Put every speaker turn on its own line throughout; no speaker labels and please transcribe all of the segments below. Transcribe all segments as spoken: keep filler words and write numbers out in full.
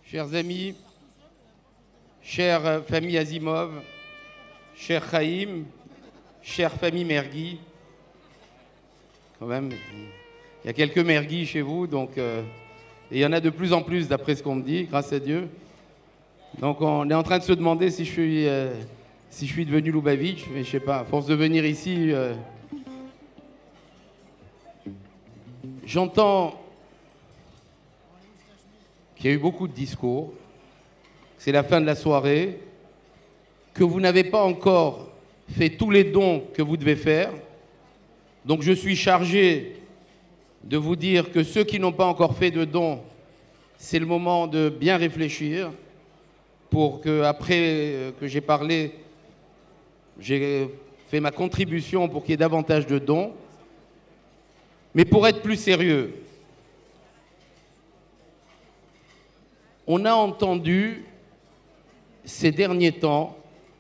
chers amis, chère famille Azimov, cher Chaim, chère famille Mergui, quand même, il y a quelques Mergui chez vous, donc, euh, et il y en a de plus en plus d'après ce qu'on me dit, grâce à Dieu. Donc on est en train de se demander si je suis, euh, si je suis devenu Lubavitch, mais je sais pas, à force de venir ici, euh, j'entends qu'il y a eu beaucoup de discours, c'est la fin de la soirée, que vous n'avez pas encore fait tous les dons que vous devez faire. Donc je suis chargé de vous dire que ceux qui n'ont pas encore fait de dons, c'est le moment de bien réfléchir pour que, après que j'ai parlé, j'ai fait ma contribution pour qu'il y ait davantage de dons. Mais pour être plus sérieux, on a entendu ces derniers temps,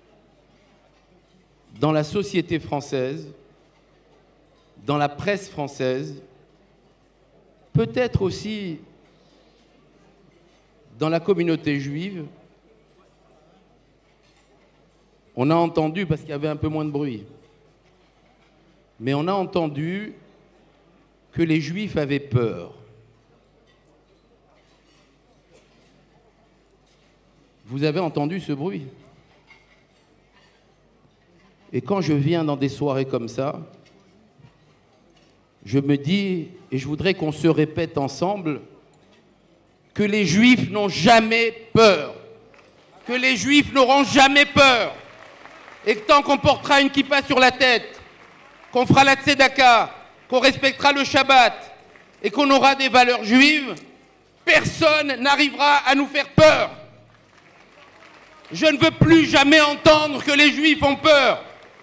dans la société française, dans la presse française, peut-être aussi dans la communauté juive, on a entendu, parce qu'il y avait un peu moins de bruit, mais on a entendu que les Juifs avaient peur. Vous avez entendu ce bruit? Et quand je viens dans des soirées comme ça, je me dis, et je voudrais qu'on se répète ensemble, que les Juifs n'ont jamais peur. Que les Juifs n'auront jamais peur. Et que tant qu'on portera une kippa sur la tête, qu'on fera la tzedaka, qu'on respectera le Shabbat, et qu'on aura des valeurs juives, personne n'arrivera à nous faire peur. Je ne veux plus jamais entendre que les Juifs ont peur.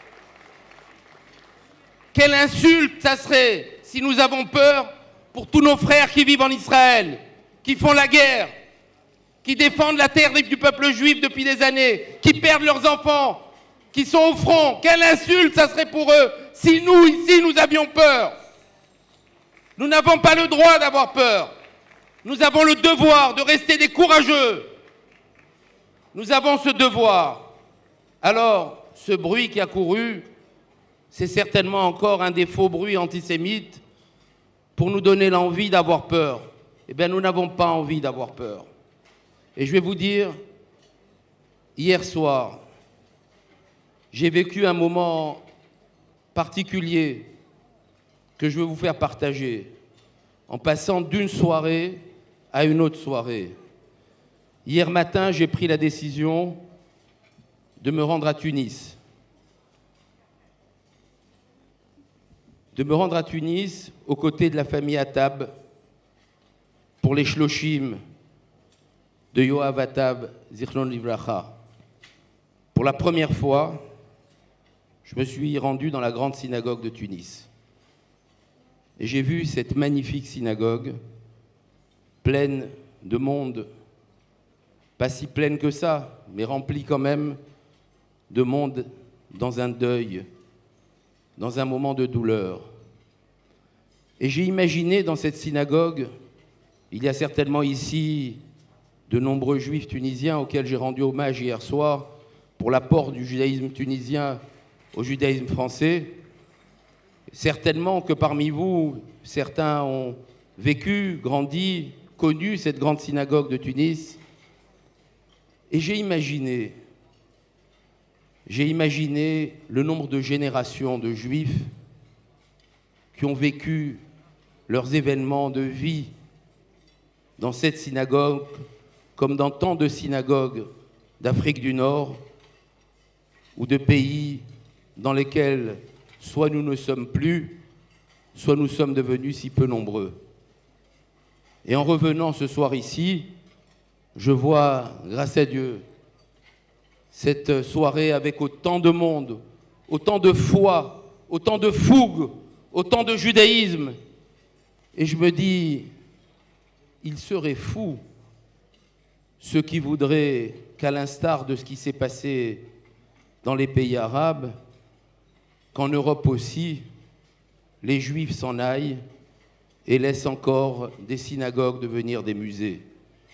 Quelle insulte ça serait si nous avons peur pour tous nos frères qui vivent en Israël, qui font la guerre, qui défendent la terre du peuple juif depuis des années, qui perdent leurs enfants, qui sont au front. Quelle insulte ça serait pour eux si nous, ici, nous avions peur. Nous n'avons pas le droit d'avoir peur. Nous avons le devoir de rester des courageux. Nous avons ce devoir. Alors, ce bruit qui a couru, c'est certainement encore un des faux bruits antisémites pour nous donner l'envie d'avoir peur. Eh bien, nous n'avons pas envie d'avoir peur. Et je vais vous dire, hier soir, j'ai vécu un moment particulier que je veux vous faire partager en passant d'une soirée à une autre soirée. Hier matin, j'ai pris la décision de me rendre à Tunis. De me rendre à Tunis aux côtés de la famille Attab pour les shloshim de Yoav Attab, Zichron Livracha. Pour la première fois, je me suis rendu dans la grande synagogue de Tunis. Et j'ai vu cette magnifique synagogue pleine de monde, pas si pleine que ça, mais remplie quand même de monde dans un deuil, dans un moment de douleur. Et j'ai imaginé dans cette synagogue, il y a certainement ici de nombreux juifs tunisiens auxquels j'ai rendu hommage hier soir pour l'apport du judaïsme tunisien au judaïsme français. Certainement que parmi vous, certains ont vécu, grandi, connu cette grande synagogue de Tunis. Et j'ai imaginé, j'ai imaginé le nombre de générations de juifs qui ont vécu leurs événements de vie dans cette synagogue, comme dans tant de synagogues d'Afrique du Nord ou de pays dans lesquels soit nous ne sommes plus, soit nous sommes devenus si peu nombreux. Et en revenant ce soir ici, je vois, grâce à Dieu, cette soirée avec autant de monde, autant de foi, autant de fougue, autant de judaïsme. Et je me dis, il serait fou ceux qui voudraient qu'à l'instar de ce qui s'est passé dans les pays arabes, qu'en Europe aussi, les Juifs s'en aillent et laissent encore des synagogues devenir des musées.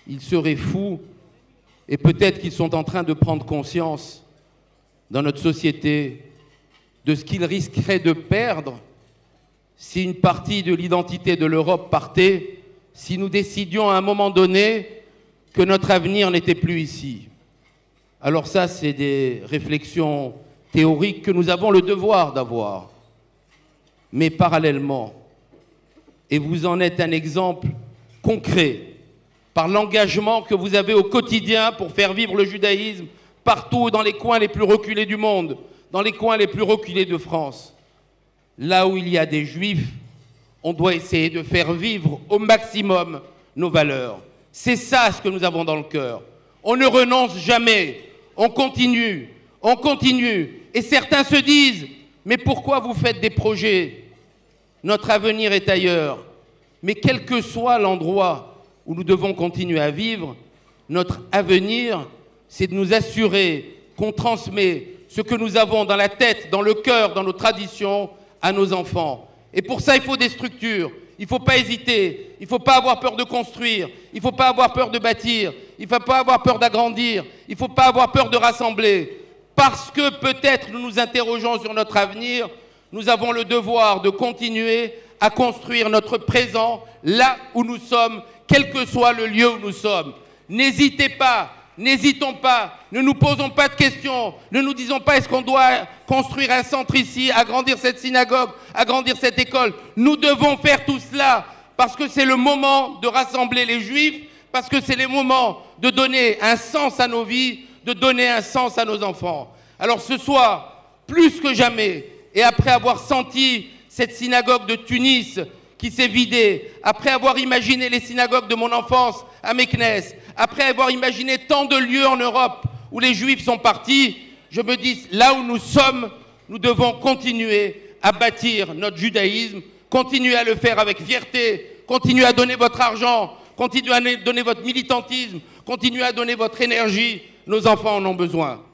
ils seraient fous, et peut-être qu'ils sont en train de prendre conscience dans notre société de ce qu'ils risqueraient de perdre si une partie de l'identité de l'Europe partait, si nous décidions à un moment donné que notre avenir n'était plus ici. Alors ça, c'est des réflexions théoriques que nous avons le devoir d'avoir. Mais parallèlement, et vous en êtes un exemple concret, par l'engagement que vous avez au quotidien pour faire vivre le judaïsme partout dans les coins les plus reculés du monde, dans les coins les plus reculés de France. Là où il y a des juifs, on doit essayer de faire vivre au maximum nos valeurs. C'est ça ce que nous avons dans le cœur. On ne renonce jamais, on continue, on continue. Et certains se disent, mais pourquoi vous faites des projets? Notre avenir est ailleurs. Mais quel que soit l'endroit où nous devons continuer à vivre, notre avenir, c'est de nous assurer qu'on transmet ce que nous avons dans la tête, dans le cœur, dans nos traditions, à nos enfants. Et pour ça, il faut des structures. Il ne faut pas hésiter. Il ne faut pas avoir peur de construire. Il ne faut pas avoir peur de bâtir. Il ne faut pas avoir peur d'agrandir. Il ne faut pas avoir peur de rassembler. Parce que peut-être nous nous interrogeons sur notre avenir, nous avons le devoir de continuer à construire notre présent là où nous sommes, quel que soit le lieu où nous sommes. N'hésitez pas, n'hésitons pas, ne nous posons pas de questions, ne nous disons pas est-ce qu'on doit construire un centre ici, agrandir cette synagogue, agrandir cette école. Nous devons faire tout cela parce que c'est le moment de rassembler les Juifs, parce que c'est le moment de donner un sens à nos vies, de donner un sens à nos enfants. Alors ce soir, plus que jamais, et après avoir senti cette synagogue de Tunis qui s'est vidée, après avoir imaginé les synagogues de mon enfance à Meknes, après avoir imaginé tant de lieux en Europe où les Juifs sont partis, je me dis, là où nous sommes, nous devons continuer à bâtir notre judaïsme, continuer à le faire avec fierté, continuer à donner votre argent, continuer à donner votre militantisme, continuer à donner votre énergie. Nos enfants en ont besoin.